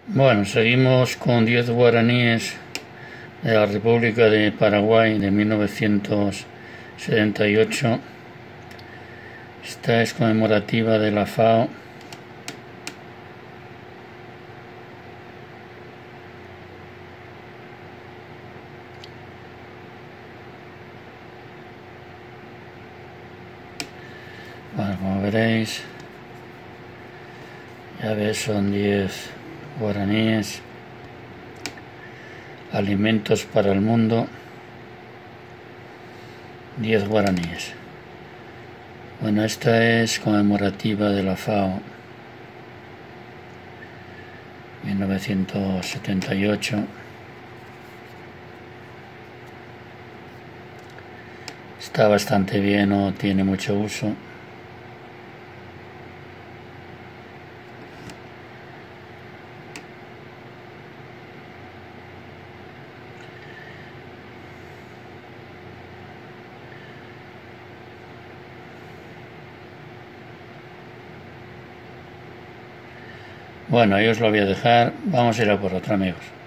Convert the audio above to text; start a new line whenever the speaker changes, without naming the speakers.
Bueno, seguimos con 10 guaraníes de la República de Paraguay de 1978. Esta es conmemorativa de la FAO. Bueno, como veréis, ya ves, son 10 guaraníes. Alimentos para el mundo, 10 guaraníes. Bueno, esta es conmemorativa de la FAO, 1978. Está bastante bien, no tiene mucho uso. Bueno, ahí os lo voy a dejar. Vamos a ir a por otro, amigos.